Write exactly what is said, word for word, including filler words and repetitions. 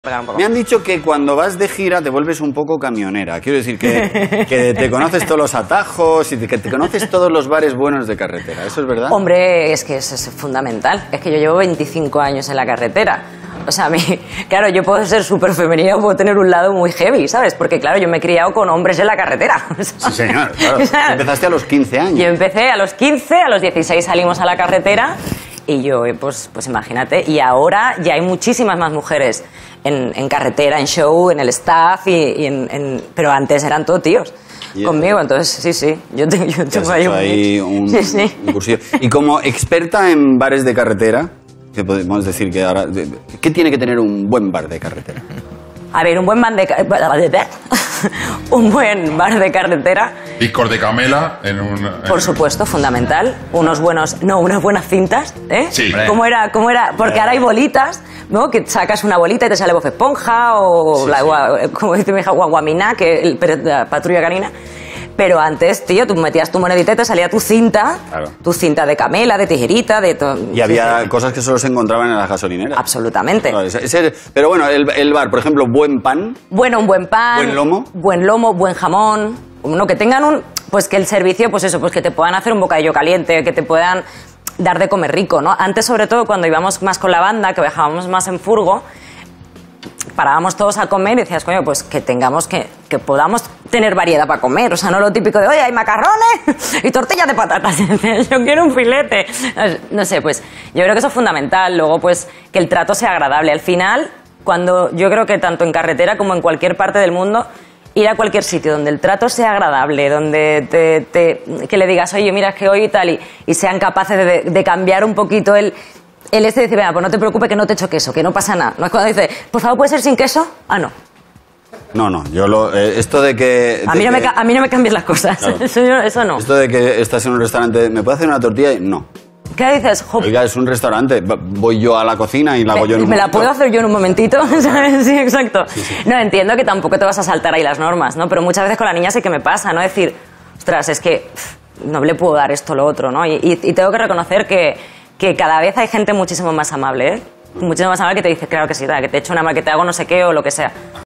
Me han dicho que cuando vas de gira te vuelves un poco camionera. Quiero decir que, que te conoces todos los atajos y que te conoces todos los bares buenos de carretera. ¿Eso es verdad? Hombre, es que eso es fundamental. Es que yo llevo veinticinco años en la carretera. O sea, a mí, claro, yo puedo ser súper femenina, puedo tener un lado muy heavy, ¿sabes? Porque, claro, yo me he criado con hombres en la carretera. Sí, señor, claro. Empezaste a los quince años. Yo empecé a los quince, a los dieciséis salimos a la carretera y yo, pues, pues imagínate. Y ahora ya hay muchísimas más mujeres en, en carretera, en show, en el staff, y, y en, en, pero antes eran todos tíos. Yeah. Conmigo, entonces sí, sí, yo, te, yo tengo ahí un, ahí un, sí, sí. un cursillo. Y como experta en bares de carretera, ¿qué podemos decir que ahora, qué tiene que tener un buen bar de carretera? A ver, un buen bar de un buen bar de carretera. Licor de camela en un. Por en... supuesto, fundamental. Unos buenos, no, unas buenas cintas, ¿eh? Sí. ¿Cómo era? ¿Cómo era? Porque ahora hay bolitas, ¿no? Que sacas una bolita y te sale Bob Esponja o sí, la, sí. como dice mi hija, Guaguaminá, que el, la patrulla canina. Pero antes, tío, tú metías tu monedita y te salía tu cinta, claro. tu cinta de camela, de tijerita, de todo. Y había cosas que solo se encontraban en las gasolineras. Absolutamente. Claro, ese, ese, pero bueno, el, el bar, por ejemplo, buen pan. Bueno, un buen pan. Buen lomo. Buen lomo, buen jamón. Uno que tengan un... Pues que el servicio, pues eso, pues que te puedan hacer un bocadillo caliente, que te puedan dar de comer rico, ¿no? Antes, sobre todo, cuando íbamos más con la banda, que viajábamos más en furgo, parábamos todos a comer y decías, coño, pues que tengamos que, que podamos tener variedad para comer, o sea, no lo típico de, oye, hay macarrones y tortillas de patatas, yo quiero un filete, no sé, pues yo creo que eso es fundamental. Luego, pues, que el trato sea agradable. Al final, cuando yo creo que tanto en carretera como en cualquier parte del mundo, ir a cualquier sitio donde el trato sea agradable, donde te, te, que le digas, oye, mira, es que hoy y tal, y, y sean capaces de, de cambiar un poquito el... El este dice, venga, pues no te preocupes que no te echo queso, que no pasa nada. No es cuando dice, por favor, ¿puede ser sin queso? Ah, no. No, no, yo lo... Eh, esto de que... A mí, de no que... Me, a mí no me cambies las cosas, claro. eso, eso no. Esto de que estás en un restaurante, ¿me puedo hacer una tortilla? No. ¿Qué dices? Hop. Oiga, es un restaurante, voy yo a la cocina y la hago me, yo en un ¿Me momento. la puedo hacer yo en un momentito? ¿Sabes? Sí, exacto. Sí, sí. No, entiendo que tampoco te vas a saltar ahí las normas, ¿no? Pero muchas veces con la niña sí que me pasa, ¿no? Decir, ostras, es que pff, no le puedo dar esto o lo otro, ¿no? Y, y, y tengo que reconocer que... que cada vez hay gente muchísimo más amable, ¿eh? Muchísimo más amable que te dice, claro que sí, que te echo una mal, que te hago no sé qué o lo que sea.